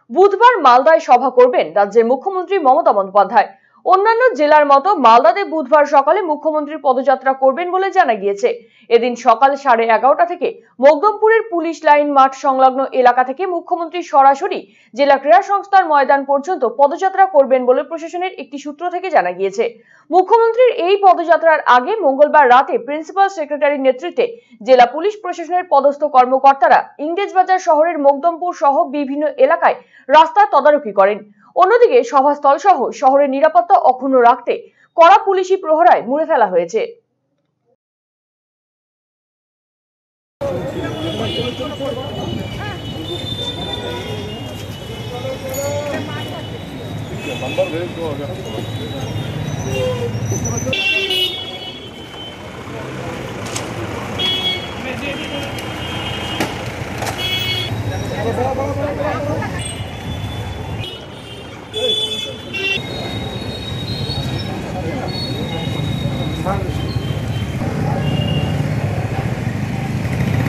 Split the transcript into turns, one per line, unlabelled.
বুধবার মালদায় সভা করবেন রাজ্যের মুখ্যমন্ত্রী মমতা বন্দ্যোপাধ্যায়। অন্যান্য জেলার মতো মালদাতে বুধবার সকালে মুখ্যমন্ত্রী পদযাত্রা করবেন বলে জানা গিয়েছে। এদিন সকাল 11:30 থেকে মকদমপুরের পুলিশ লাইন মাঠ সংলগ্ন এলাকা থেকে মুখ্যমন্ত্রী সরাসরি জেলা ক্রীড়া সংস্থার ময়দান পর্যন্ত পদযাত্রা করবেন বলে প্রশাসনের একটি সূত্র থেকে জানা গিয়েছে। মুখ্যমন্ত্রীর এই পদযাত্রার আগে মঙ্গলবার রাতে প্রিন্সিপাল সেক্রেটারির নেতৃত্বে জেলা পুলিশ প্রশাসনের পদস্থ কর্মকর্তারা ইংরেজবাজার শহরের মকদমপুর সহ বিভিন্ন এলাকায় রাস্তা তদারকি করেন। অন্যদিকে সভাস্থল সহ শহরের নিরাপত্তা অক্ষুণ্ণ রাখতে কড়া পুলিশি প্রহরায় মুড়ে ফেলা হয়েছে।